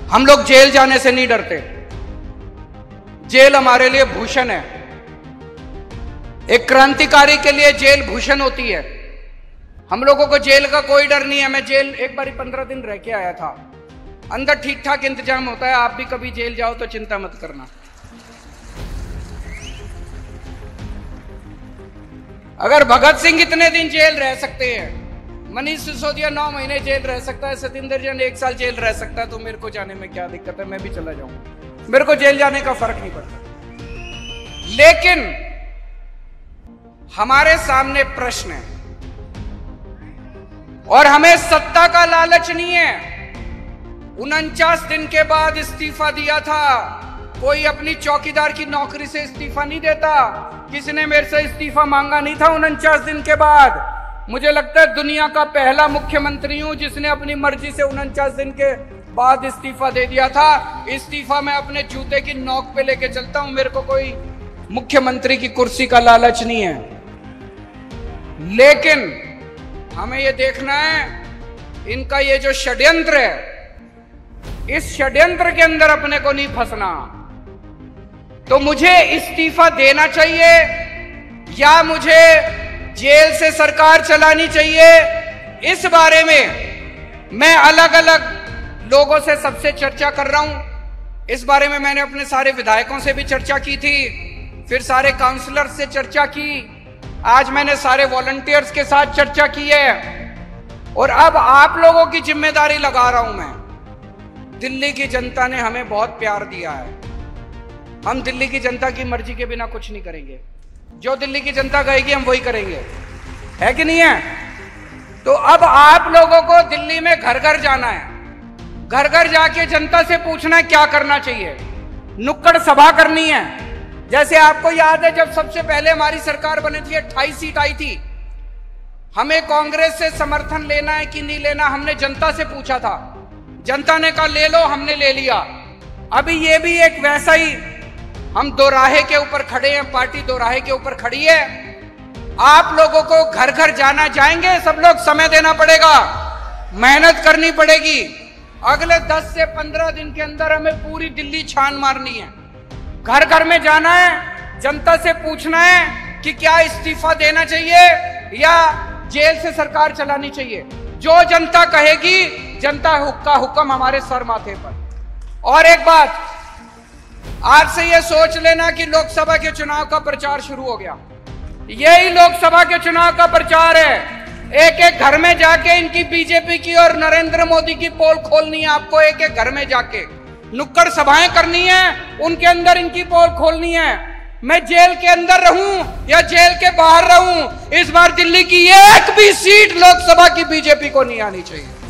हम लोग जेल जाने से नहीं डरते। जेल हमारे लिए भूषण है। एक क्रांतिकारी के लिए जेल भूषण होती है। हम लोगों को जेल का कोई डर नहीं है। मैं जेल एक बार 15 दिन रह के आया था। अंदर ठीक ठाक इंतजाम होता है। आप भी कभी जेल जाओ तो चिंता मत करना। अगर भगत सिंह इतने दिन जेल रह सकते हैं, मनीष सिसोदिया 9 महीने जेल रह सकता है, सतिंदर जैन 1 साल जेल रह सकता है, तो मेरे को जाने में क्या दिक्कत है? मैं भी चला जाऊंगा। मेरे को जेल जाने का फर्क नहीं पड़ता। लेकिन हमारे सामने प्रश्न है और हमें सत्ता का लालच नहीं है। 49 दिन के बाद इस्तीफा दिया था। कोई अपनी चौकीदार की नौकरी से इस्तीफा नहीं देता। किसी ने मेरे से इस्तीफा मांगा नहीं था 49 दिन के बाद। मुझे लगता है दुनिया का पहला मुख्यमंत्री हूं जिसने अपनी मर्जी से 49 दिन के बाद इस्तीफा दे दिया था। इस्तीफा मैं अपने जूते की नोक पे लेके चलता हूं। मेरे को कोई मुख्यमंत्री की कुर्सी का लालच नहीं है। लेकिन हमें यह देखना है इनका ये जो षड्यंत्र है, इस षड्यंत्र के अंदर अपने को नहीं फंसना। तो मुझे इस्तीफा देना चाहिए या मुझे जेल से सरकार चलानी चाहिए? इस बारे में मैं अलग अलग लोगों से सबसे चर्चा कर रहा हूं। इस बारे में मैंने अपने सारे विधायकों से भी चर्चा की थी, फिर सारे काउंसलर से चर्चा की, आज मैंने सारे वॉलंटियर्स के साथ चर्चा की है और अब आप लोगों की जिम्मेदारी लगा रहा हूं मैं। दिल्ली की जनता ने हमें बहुत प्यार दिया है। हम दिल्ली की जनता की मर्जी के बिना कुछ नहीं करेंगे। जो दिल्ली की जनता कहेगी हम वही करेंगे, है कि नहीं है? तो अब आप लोगों को दिल्ली में घर घर जाना है। घर घर जाके जनता से पूछना है क्या करना चाहिए। नुक्कड़ सभा करनी है। जैसे आपको याद है जब सबसे पहले हमारी सरकार बनी थी 28 सीट आई थी। हमें कांग्रेस से समर्थन लेना है कि नहीं लेना, हमने जनता से पूछा था। जनता ने कहा ले लो, हमने ले लिया। अभी ये भी एक वैसा ही, हम दोराहे के ऊपर खड़े हैं, पार्टी दोराहे के ऊपर खड़ी है। आप लोगों को घर घर जाना, जाएंगे सब लोग, समय देना पड़ेगा, मेहनत करनी पड़ेगी। अगले 10 से 15 दिन के अंदर हमें पूरी दिल्ली छान मारनी है। घर घर में जाना है, जनता से पूछना है कि क्या इस्तीफा देना चाहिए या जेल से सरकार चलानी चाहिए। जो जनता कहेगी, जनता का हुक्म हमारे सर माथे पर। और एक बात, आज से ये सोच लेना कि लोकसभा के चुनाव का प्रचार शुरू हो गया। यही लोकसभा के चुनाव का प्रचार है। एक एक घर में जाके इनकी बीजेपी की और नरेंद्र मोदी की पोल खोलनी है। आपको एक एक घर में जाके नुक्कड़ सभाएं करनी है, उनके अंदर इनकी पोल खोलनी है। मैं जेल के अंदर रहूं या जेल के बाहर रहूं, इस बार दिल्ली की एक भी सीट लोकसभा की बीजेपी को नहीं आनी चाहिए।